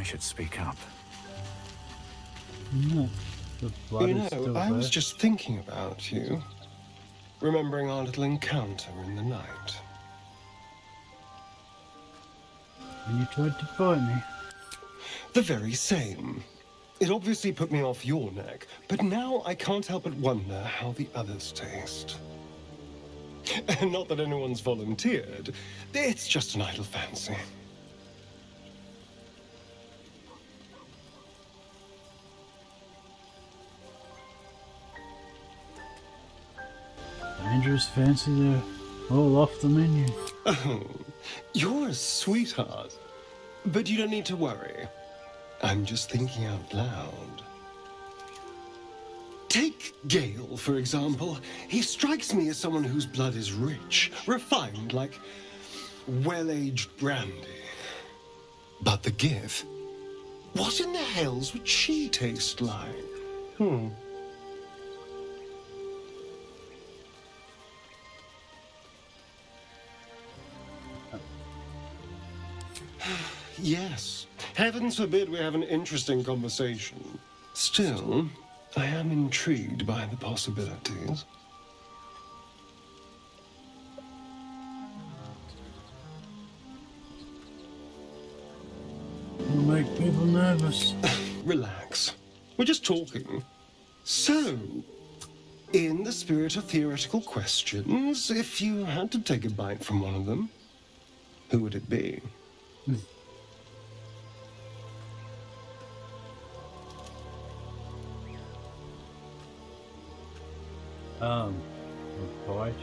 I should speak up. No, the blood You is still know, I there. was just thinking about you. Remembering our little encounter in the night. And you tried to fight me. The very same. It obviously put me off your neck, but now I can't help but wonder how the others taste. And not that anyone's volunteered. It's just an idle fancy. Dangerous fancy, they're all off the menu. Oh, you're a sweetheart. But you don't need to worry. I'm just thinking out loud. Take Gale, for example. He strikes me as someone whose blood is rich, refined, like well-aged brandy. But the Gith? What in the hells would she taste like? Yes. Heavens forbid we have an interesting conversation. Still, I am intrigued by the possibilities. It'll make people nervous. Relax. We're just talking. So, in the spirit of theoretical questions, if you had to take a bite from one of them, who would it be? A bite.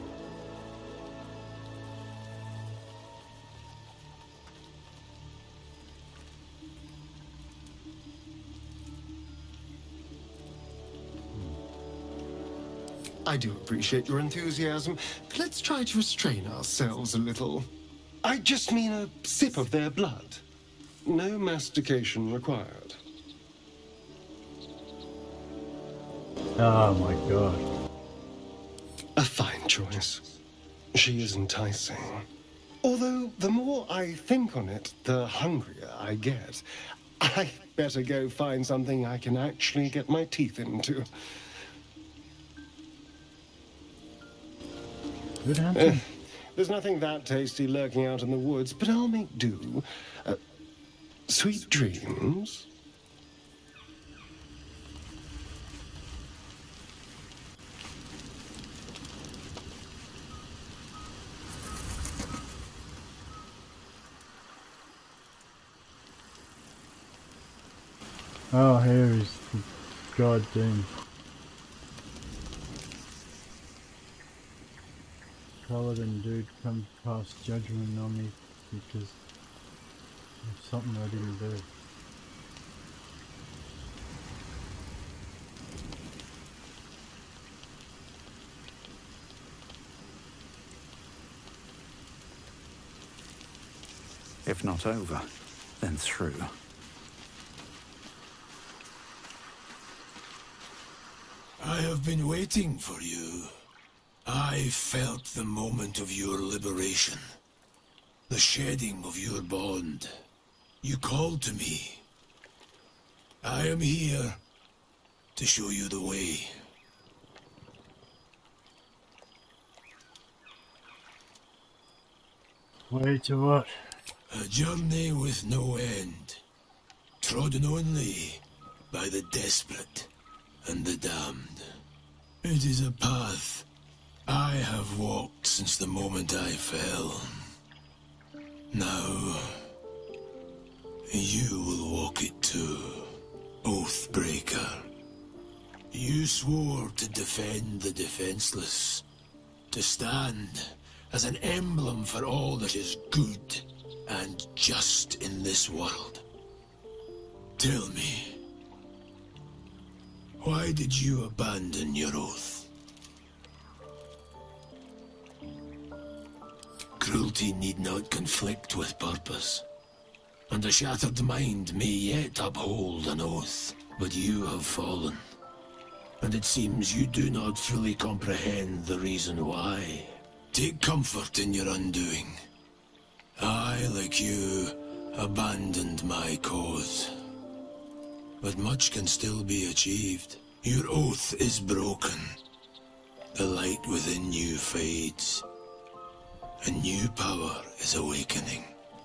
I do appreciate your enthusiasm, but let's try to restrain ourselves a little. I just mean a sip of their blood. No mastication required. Oh my god. A fine choice. She is enticing. Although, the more I think on it, the hungrier I get. I better go find something I can actually get my teeth into. Good answer. There's nothing that tasty lurking out in the woods, but I'll make do. Sweet dreams. Oh, here is the goddamn Paladin dude come past judgment on me because of something I didn't do. If not over, then through. I have been waiting for you. I felt the moment of your liberation. The shedding of your bond. You called to me. I am here to show you the way. Way to what? A journey with no end. Trodden only by the desperate and the damned. It is a path I have walked since the moment I fell. Now, you will walk it too, Oathbreaker. You swore to defend the defenseless, to stand as an emblem for all that is good and just in this world. Tell me, why did you abandon your oath? Cruelty need not conflict with purpose, and a shattered mind may yet uphold an oath, but you have fallen, and it seems you do not fully comprehend the reason why. Take comfort in your undoing. I, like you, abandoned my cause. But much can still be achieved. Your oath is broken. The light within you fades. A new power is awakening.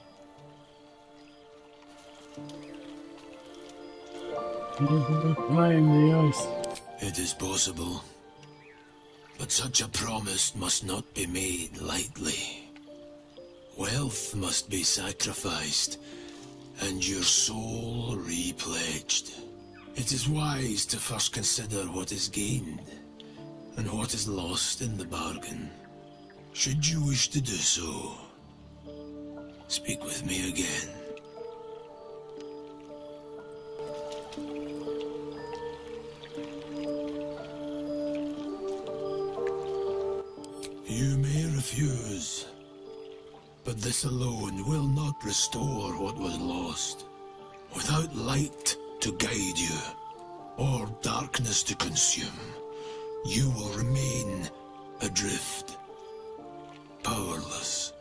Reclaim the oath. It is possible. But such a promise must not be made lightly. Wealth must be sacrificed, and your soul repledged. It is wise to first consider what is gained, and what is lost in the bargain. Should you wish to do so, speak with me again. You may refuse, but this alone will not restore what was lost. Without light to guide you, or darkness to consume, you will remain adrift, powerless.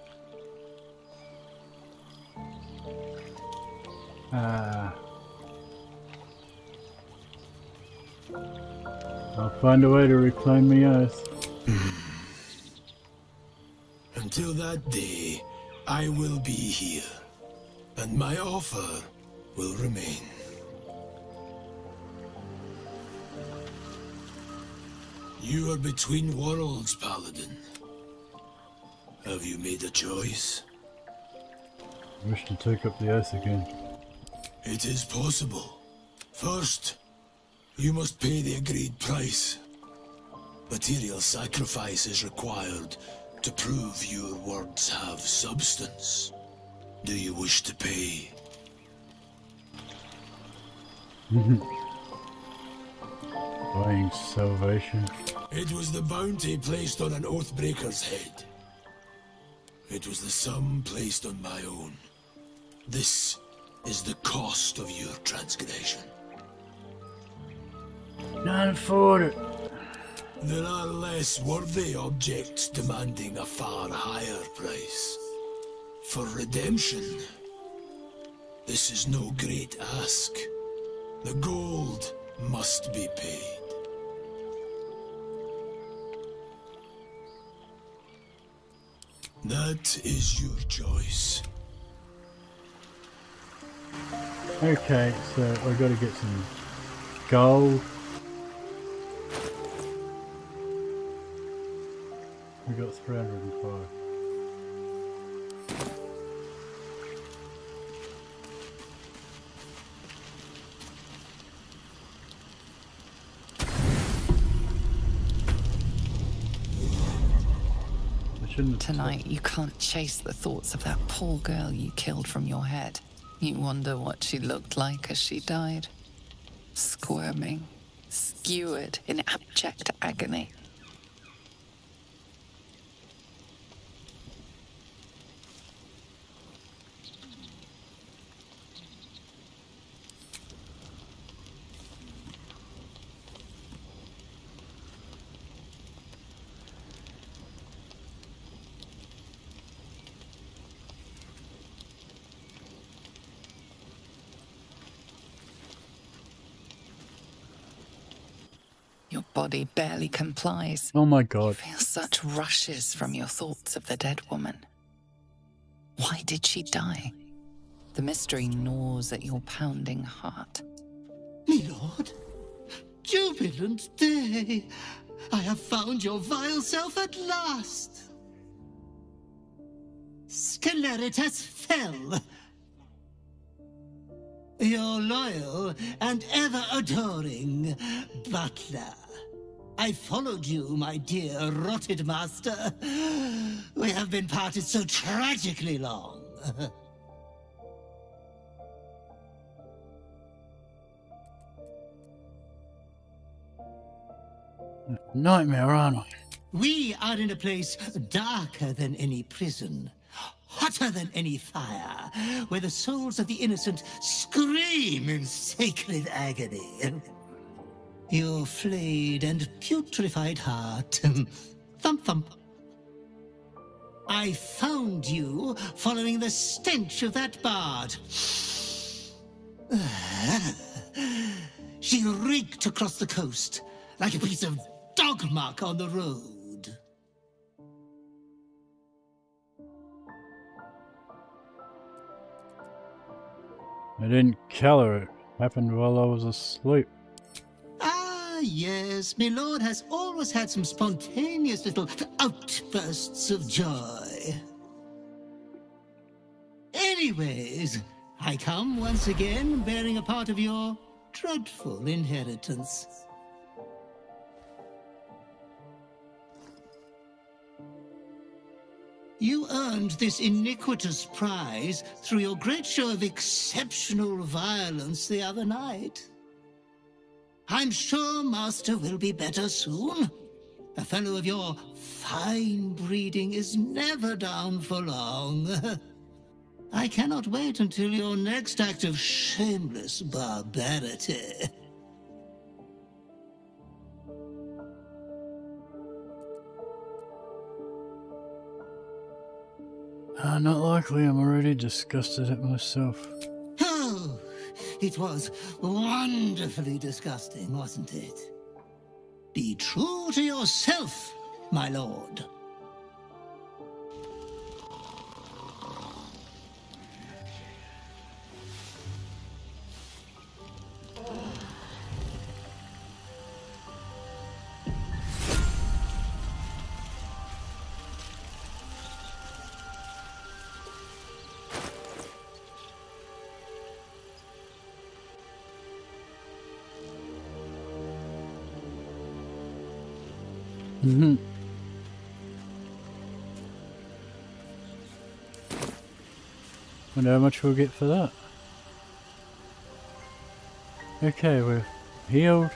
I'll find a way to reclaim the oath. Until that day, I will be here, and my offer will remain. You are between worlds, Paladin. Have you made a choice? I wish to take up the oath again. It is possible. First, you must pay the agreed price. Material sacrifice is required to prove your words have substance. Do you wish to pay? Buying salvation. It was the bounty placed on an Oathbreaker's head. It was the sum placed on my own. This is the cost of your transgression. Can't afford it. There are less worthy objects demanding a far higher price. For redemption, this is no great ask. The gold must be paid. That is your choice. Okay, so I've got to get some gold. We got 305. Tonight, you can't chase the thoughts of that poor girl you killed from your head. You wonder what she looked like as she died. Squirming, skewered in abject agony. Your body barely complies. Oh my god. You feel such rushes from your thoughts of the dead woman. Why did she die? The mystery gnaws at your pounding heart. Me lord, jubilant day! I have found your vile self at last! Sceleritas fell! Your loyal and ever-adoring butler. I followed you, my dear rotted master. We have been parted so tragically long. Nightmare, aren't I? We are in a place darker than any prison, hotter than any fire, where the souls of the innocent scream in sacred agony. Your flayed and putrefied heart, thump thump, I found you following the stench of that bard. She reeked across the coast like a piece of dog muck on the road. I didn't kill her. It happened while I was asleep. Ah, yes, my lord has always had some spontaneous little outbursts of joy. Anyways, I come once again bearing a part of your dreadful inheritance. You earned this iniquitous prize through your great show of exceptional violence the other night. I'm sure Master will be better soon. A fellow of your fine breeding is never down for long. I cannot wait until your next act of shameless barbarity. Not likely. I'm already disgusted at myself. Oh, it was wonderfully disgusting, wasn't it? Be true to yourself, my lord. Wonder how much we'll get for that. Okay, we're healed.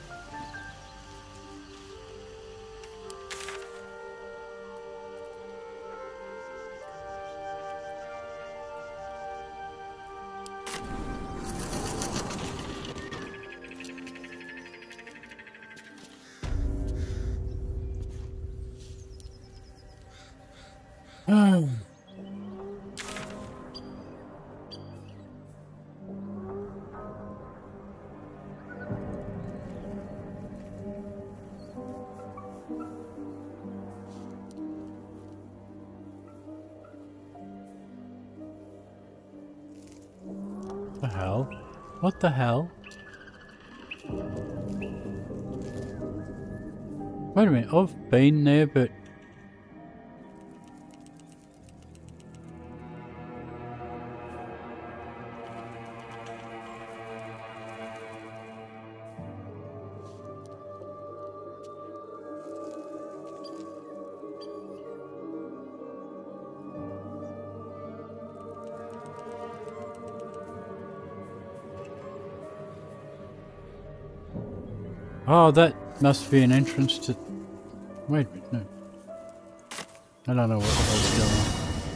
The hell? What the hell? Wait a minute, I've been there, but... Oh, that must be an entrance to... Wait a minute, no. I don't know what the hell's going on.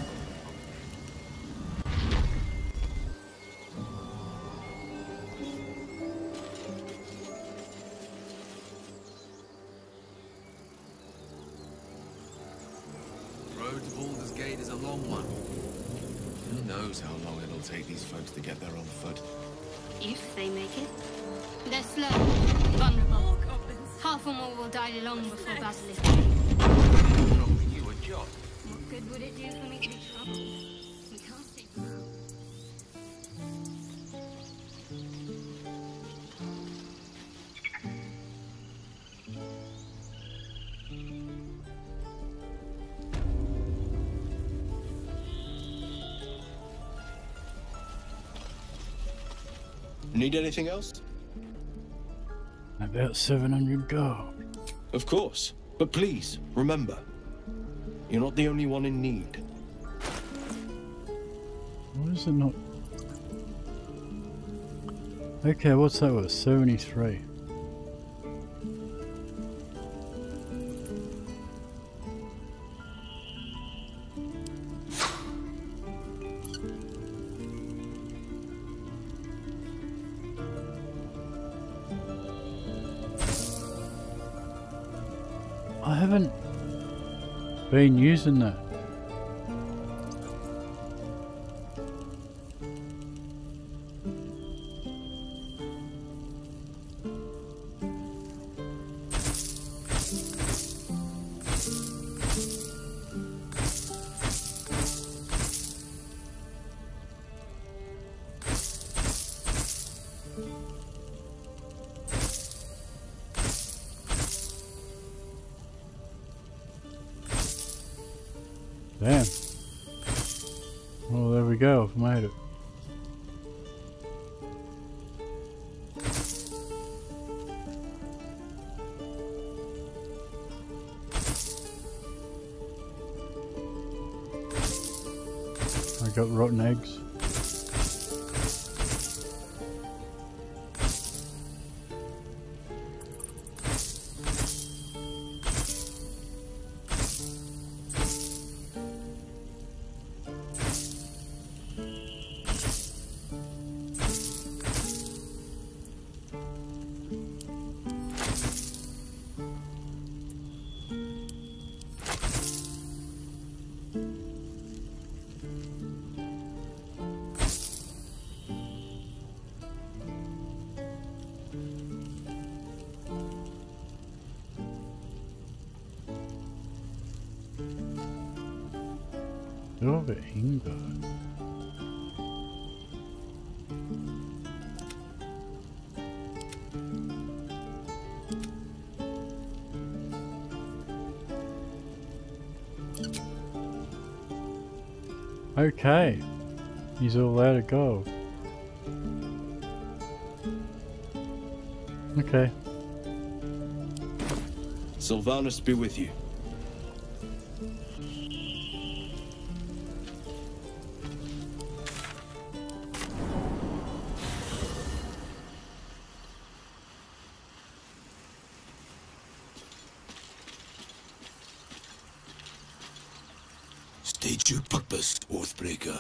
Road to Baldur's Gate is a long one. Who knows how long it'll take these folks to get there on foot. If they make it. They're slow, vulnerable. Half or more will die long before Basilisk. Offering you a job. What good would it do for me to be troubled? We can't take them out. Need anything else? About 700 gold. Of course. But please, remember, you're not the only one in need. Why is it not... Okay, what's that worth? 73. I haven't been using that. Damn. Well, there we go. I've made it. I got rotten eggs. Över Ingvar. Okay, he's all allowed to go. Okay. Sylvanas be with you. State your purpose, Oathbreaker.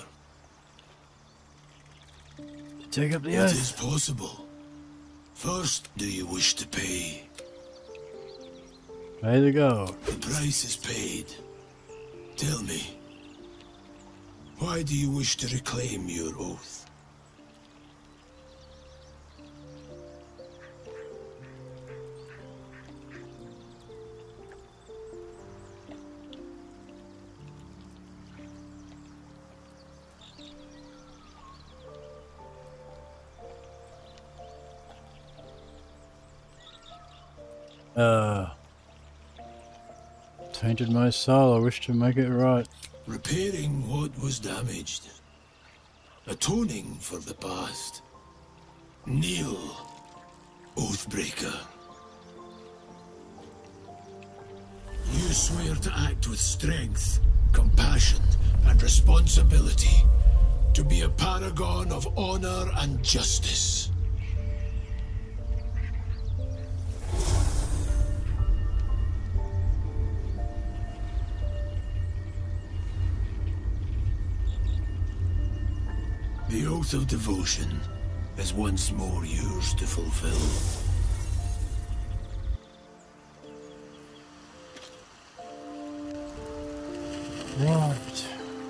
Take up the It oath. is possible. First, do you wish to pay? Pay the go. The price is paid. Tell me, why do you wish to reclaim your oath? Tainted my soul, I wish to make it right. Repairing what was damaged. Atoning for the past. Kneel, Oathbreaker. You swear to act with strength, compassion, and responsibility. To be a paragon of honor and justice. The oath of devotion is once more yours to fulfill. Right.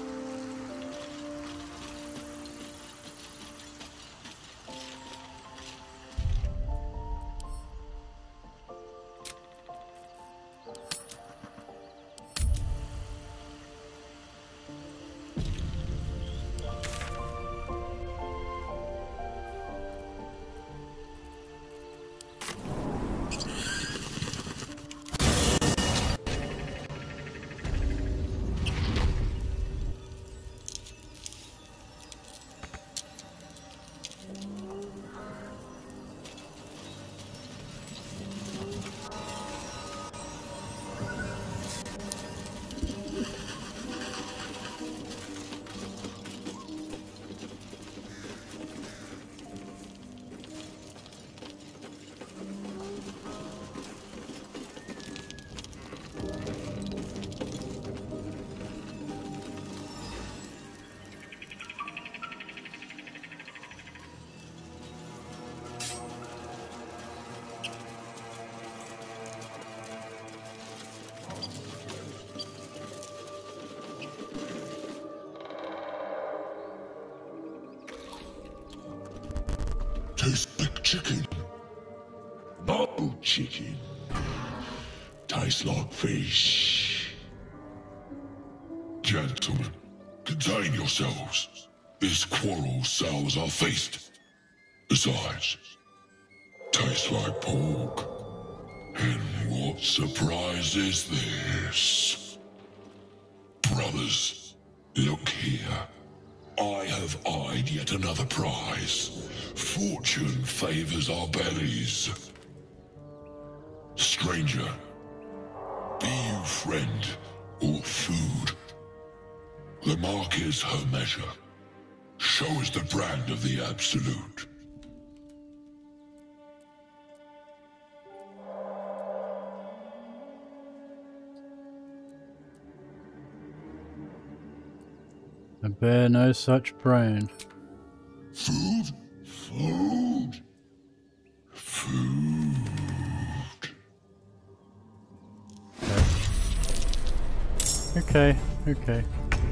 Tastes like chicken. Babu chicken. Tastes like fish. Gentlemen, contain yourselves. This quarrel sours our feast. Besides, tastes like pork. And what surprise is this? Brother. others. Look here. I have eyed yet another prize. Fortune favors our bellies. Stranger, be you friend or food? The mark is her measure. Show us the brand of the Absolute. I bear no such brand. Food? Food? Food. Okay, okay.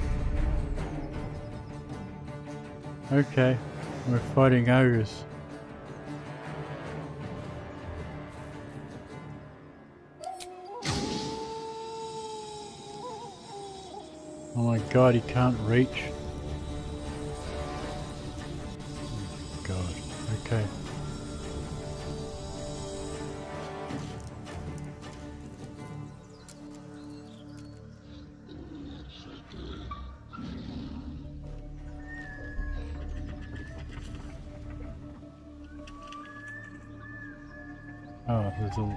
Okay, we're fighting ogres. Oh my god, he can't reach. Oh my god, okay. Oh, there's a...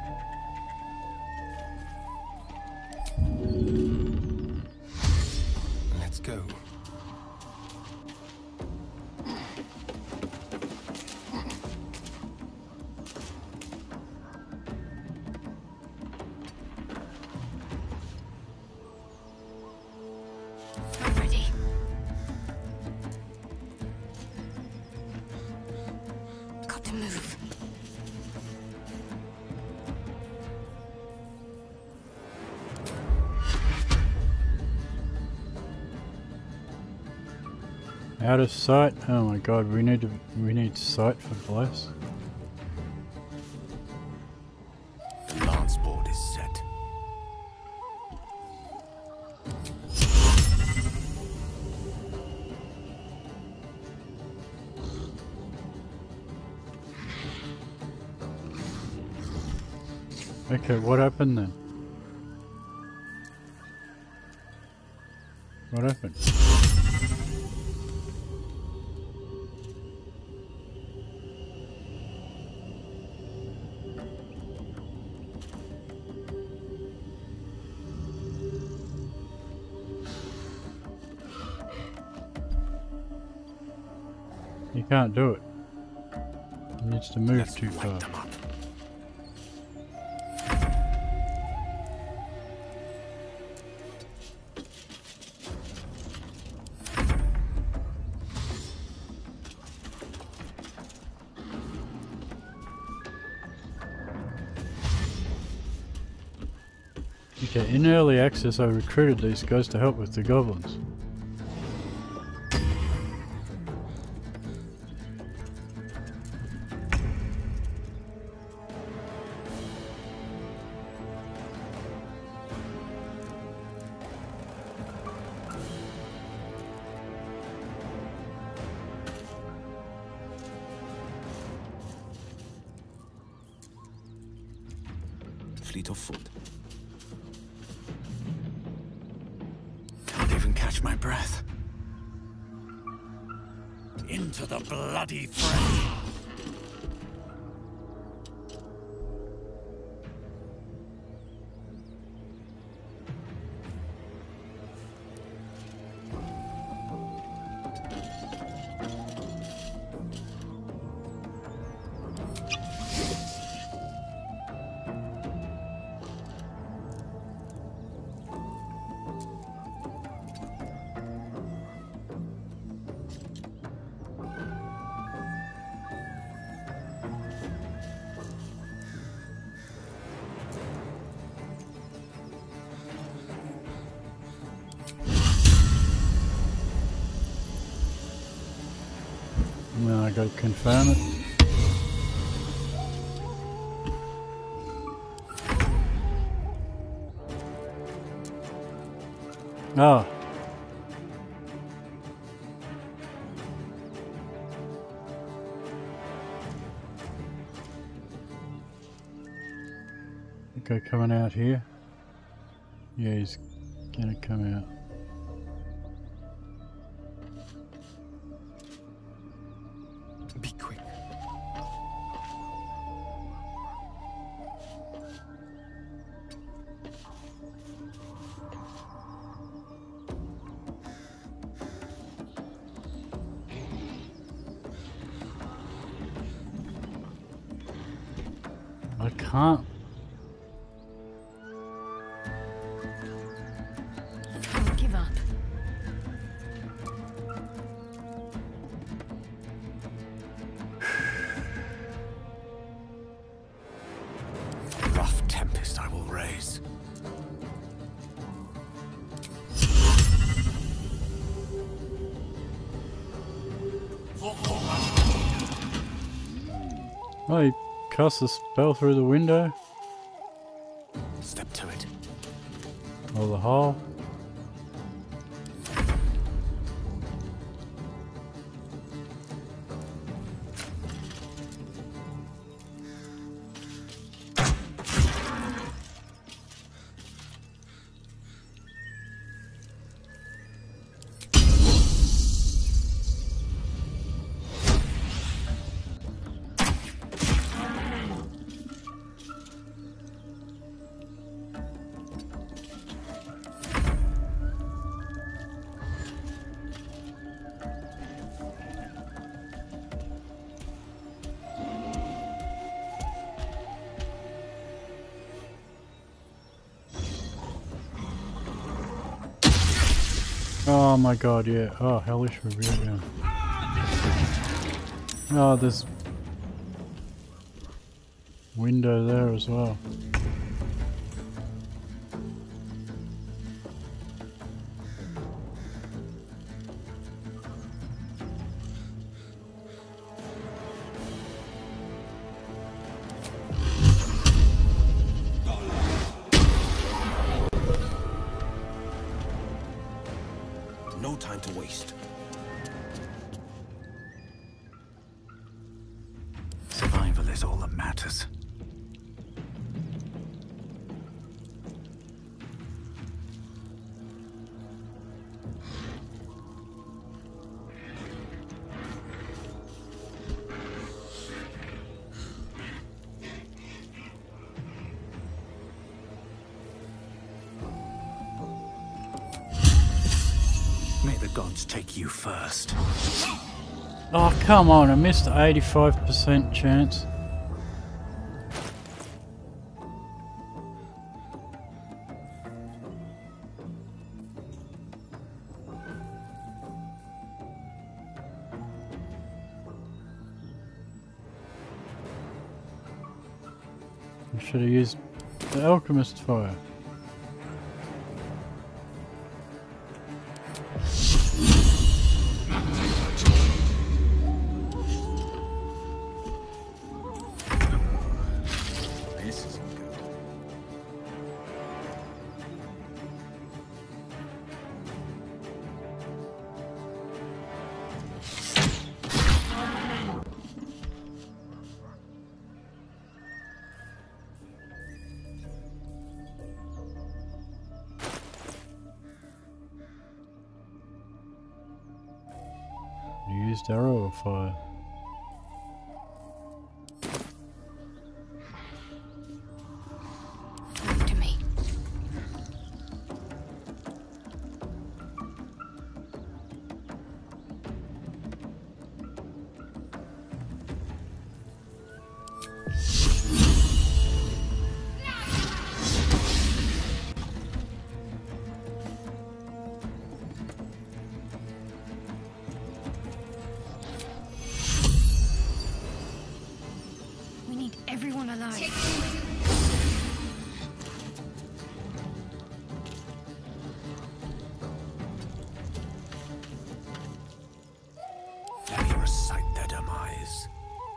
Let's go. I'm ready. Got to move. Out of sight? Oh my god, we need sight for Bless. The lance board is set. Okay, what happened then? What happened? He can't do it. He needs to move too far. Okay, in early access I recruited these guys to help with the goblins. Fleet of foot. Can't even catch my breath. Into the bloody fray. Now I gotta confirm it. Oh. Okay, coming out here. Yeah, he's gonna come out. can't. Don't give up. Rough tempest I will raise. Oh, he cast a spell through the window. Step to it. Or the hole. Oh my god, yeah. Oh, hellish rebellion. Oh, there's window there as well. No time to waste. Survival is all that matters. May the gods take you first. Oh, come on, I missed the 85% chance. I should have used the alchemist fire. This isn't good. You used arrow or fire? Come to me. We need everyone alive. Let me recite their demise.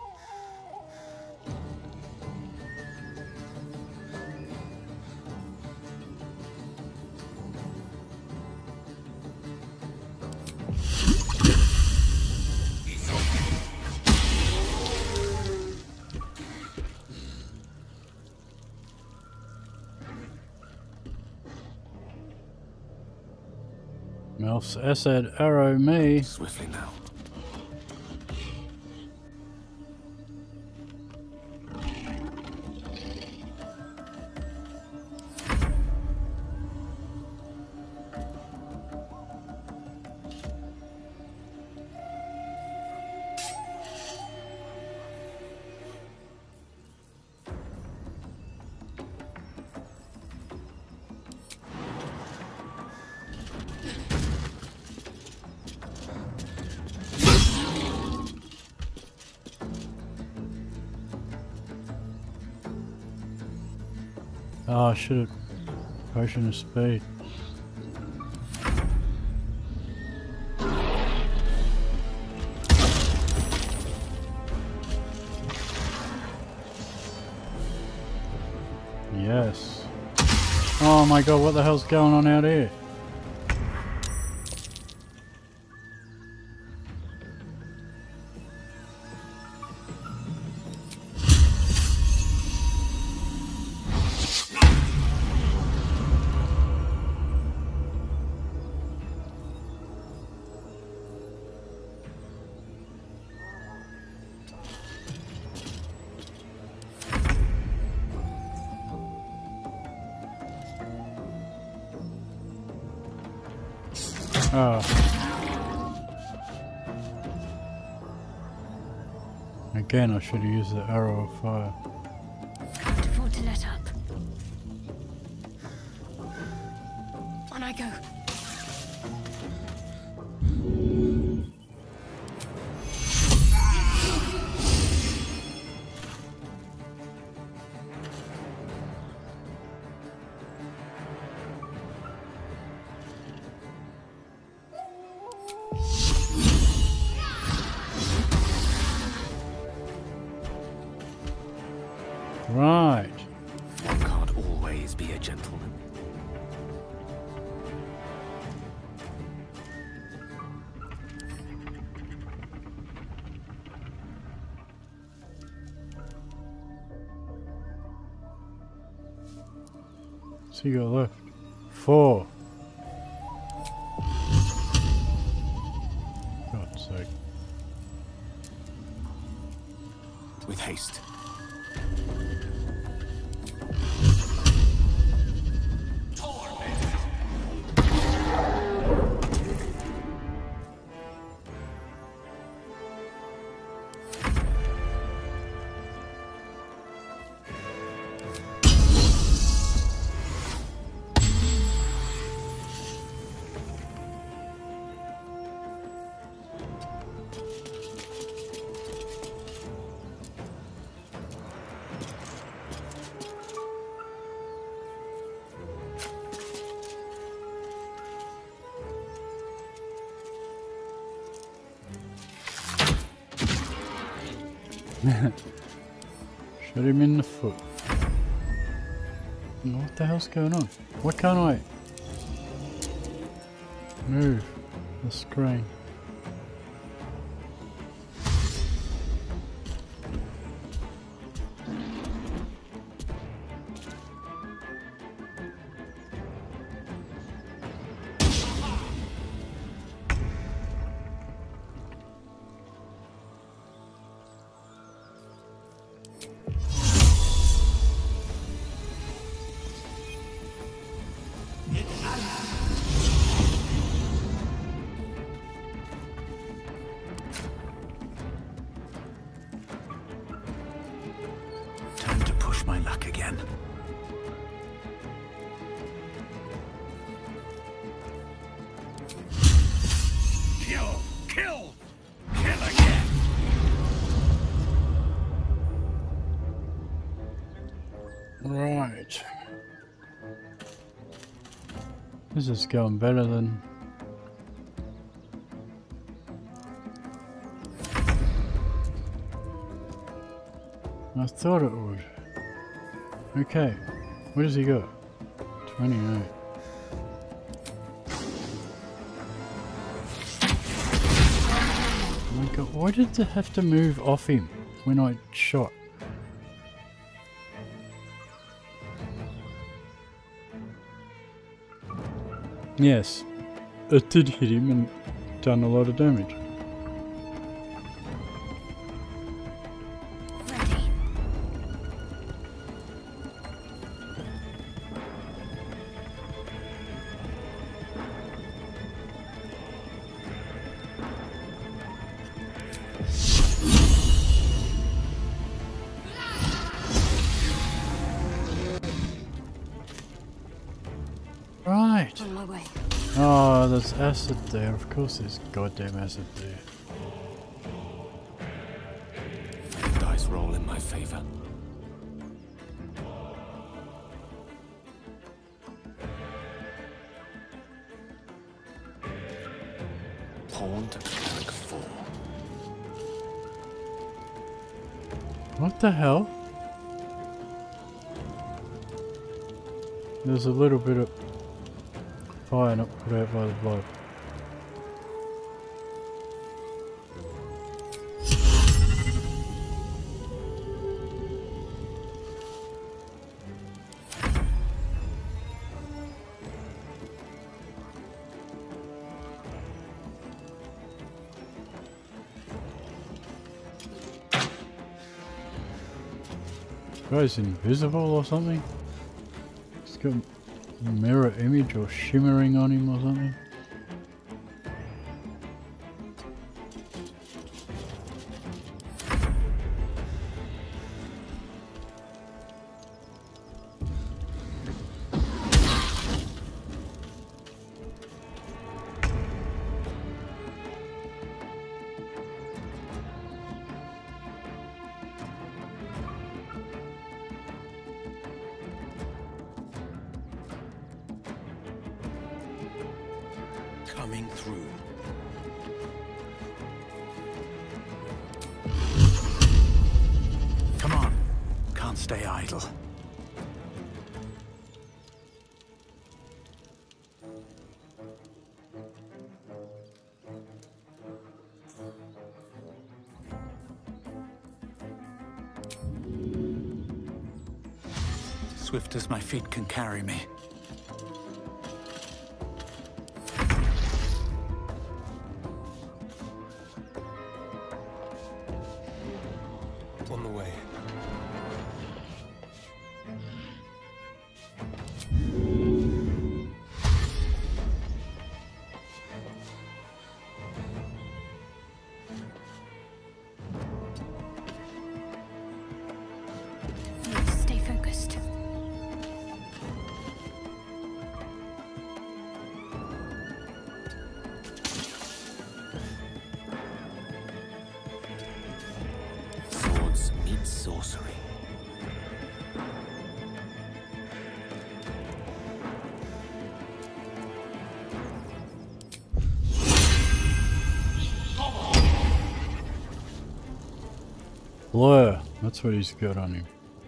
Mouse Acid arrow me. Swiftly now. Oh, I should have potion of speed. Yes. Oh my god, what the hell's going on out here? Oh. Again, I should have used the arrow of fire. Can't afford to let up. On I go. Right. One can't always be a gentleman. So you got left 4. God's sake. With haste. Shot him in the foot. What the hell's going on? Why can't I move the screen? Time to push my luck again. Kill! Kill! Kill again! Right. This is going better than... I thought it would. Okay. Where does he go? 28. Oh my god, why did they have to move off him when I shot? Yes, it did hit him and done a lot of damage. Right. On my way. Oh, there's acid there. Of course there's goddamn acid there. Dice roll in my favor. Pawn to cleric 4. What the hell? There's a little bit of fire not put out by the blood. Guy's invisible or something? He's got a mirror image or shimmering on him or something. Coming through. Come on. Can't stay idle. Swift as my feet can carry me. On the way. Stay focused. Swords meet sorcery. Blur, that's what he's got on him.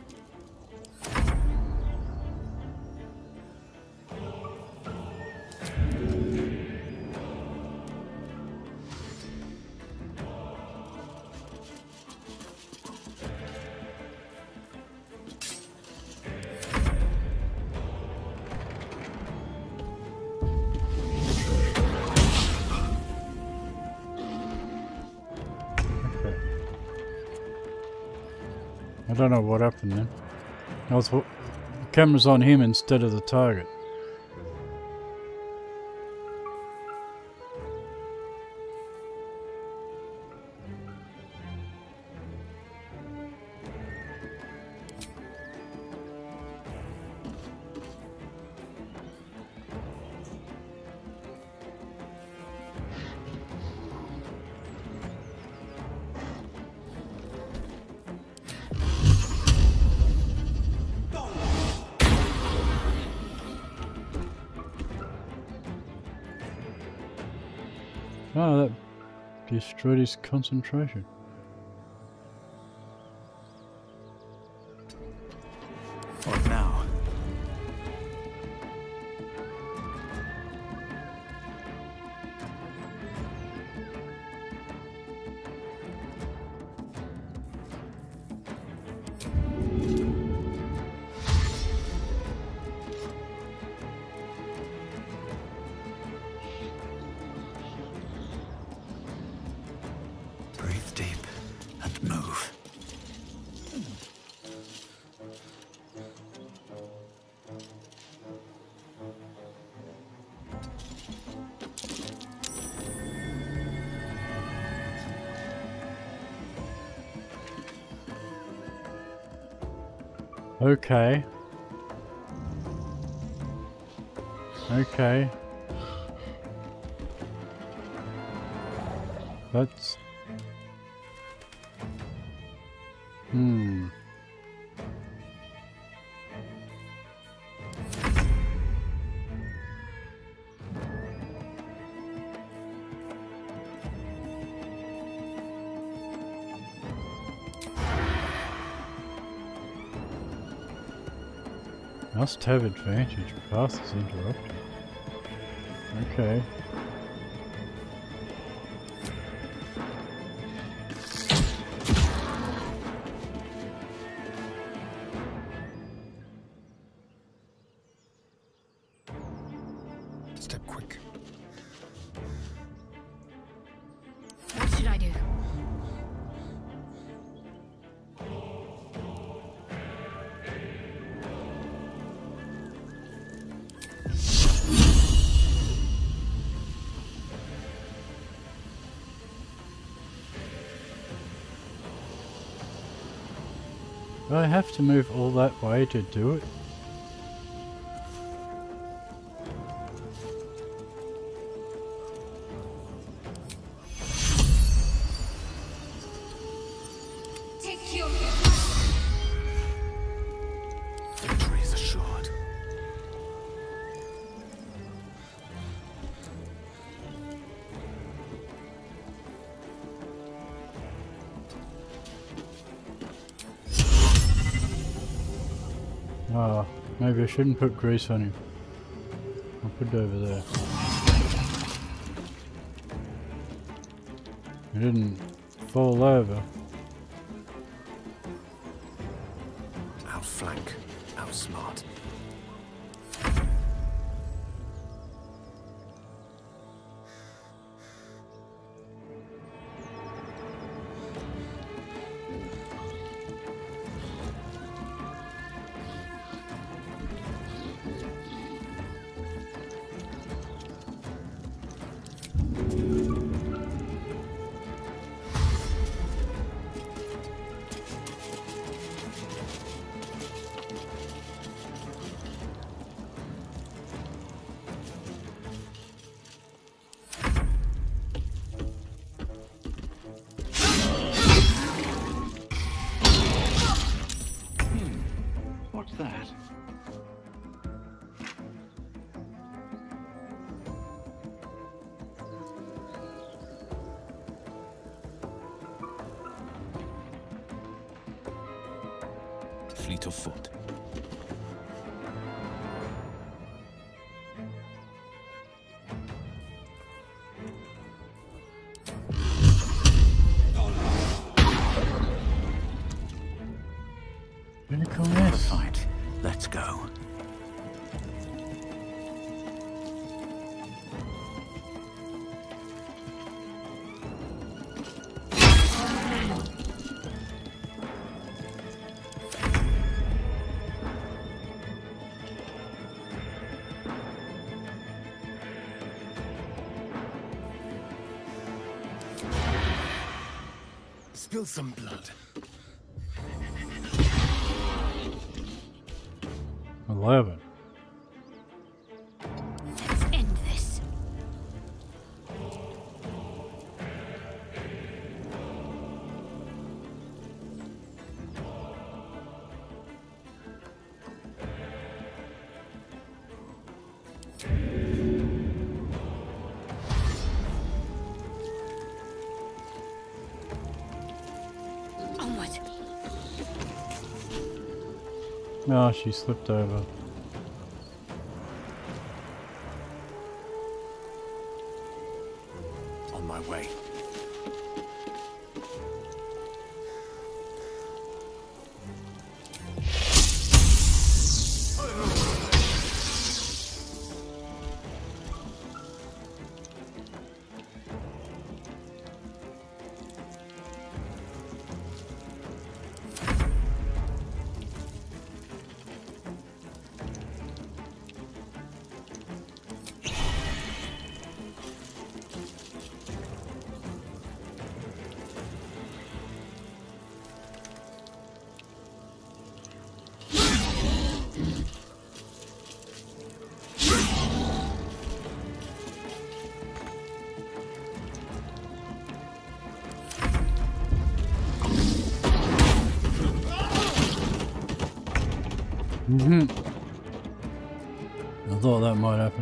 I don't know what happened then. The camera's on him instead of the target. Oh, that destroyed his concentration. What now? Breathe deep and move. Okay. Okay. That's... Must have advantage. Path is interrupted. Okay. Step quick. What should I do? Do I have to move all that way to do it? Victory is assured. Ah, maybe I shouldn't put grease on him. I'll put it over there. He didn't fall over. Outflank, outsmart. What's that? Fleet of foot. Critical Have a miss. fight. Let's go. Spill some blood. 11. Let's end this. Onward. Oh, she slipped over. On my way. I thought that might happen.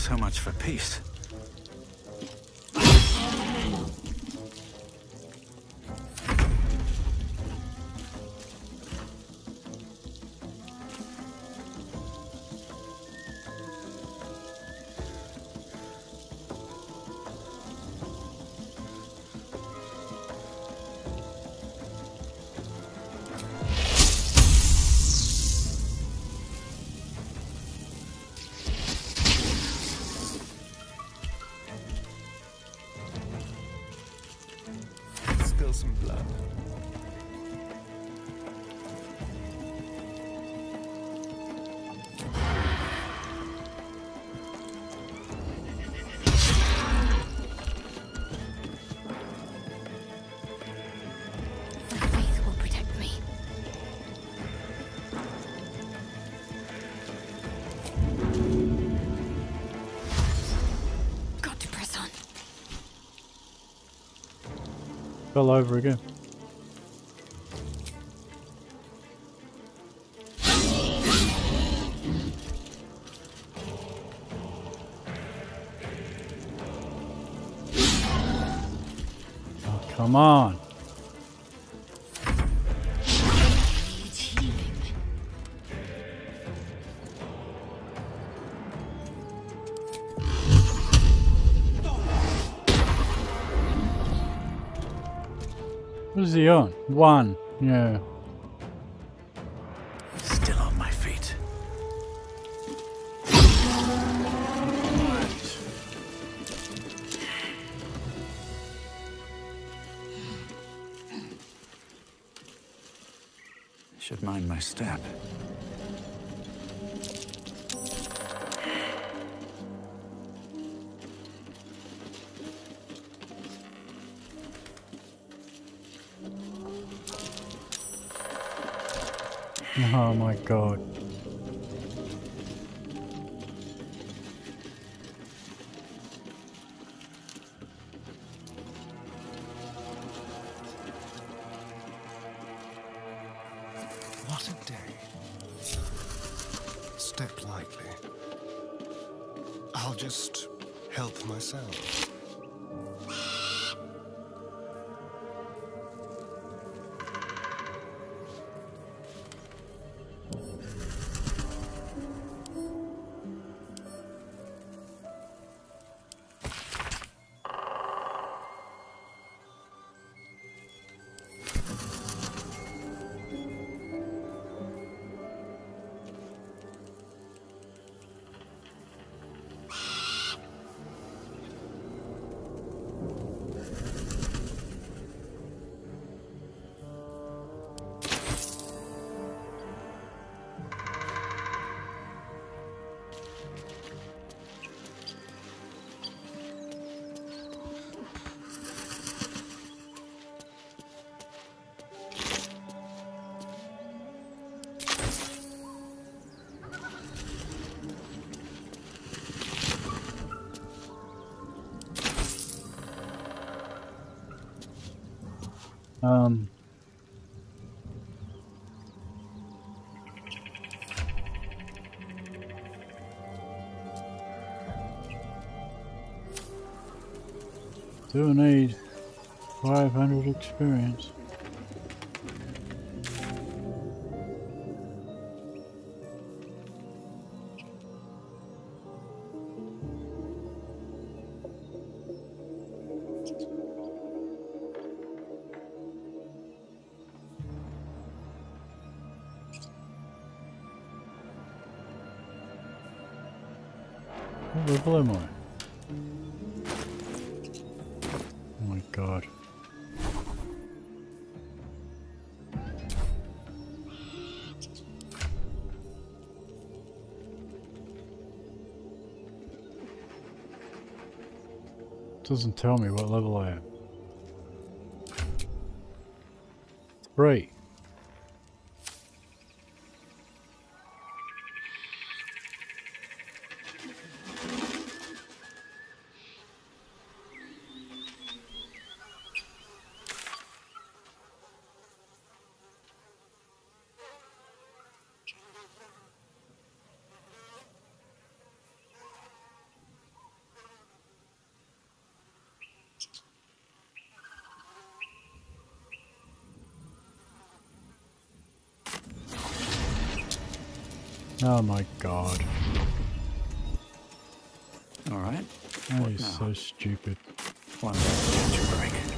So much for peace. Spill some blood. My faith will protect me. Got to press on. Fell over again. Oh, come on. It's healing. What is he on? One. Yeah. Still on my feet. Should mind my step. Oh my god. What a day. Step lightly. I'll just help myself. Still need 500 experience. What level am I? Oh my god. Doesn't tell me what level I am. 3. Oh my god. All right. That is so stupid. One gingerbreak.